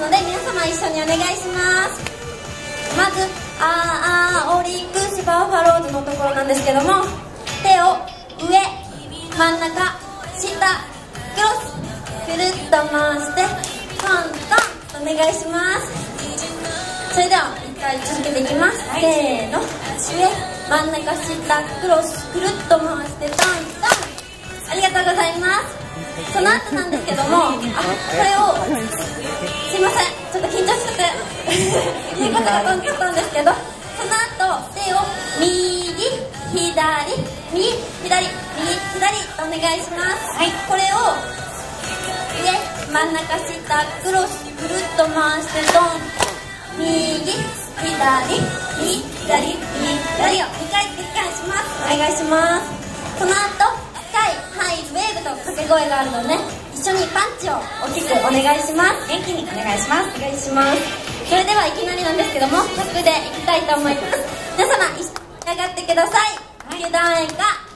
ので、皆様一緒にお願いします。まずオリックスバファローズのところなんですけども、手を上、真ん中、下、クロス、くるっと回してトントンお願いします。それでは一回続けていきます。せーの、上、真ん中、下、クロス、くるっと回してトントン。ありがとうございます。その後なんですけども、これをすいません、ちょっと緊張しちゃって言うことが飛んじゃったんですけど、その後手を右、左、右、左、右、左とお願いします。はい、これを上、真ん中、下、クロス、くるっと回してドン、右、左、右、左、右、左を2回繰り返します。お願いします。その後ハイ、ウェーブと掛け声があるので、一緒にパンチを大きくお願いします。元気にお願いします。お願いします。それではいきなりなんですけども、曲でいきたいと思います。皆様一緒に上がってください。9段演歌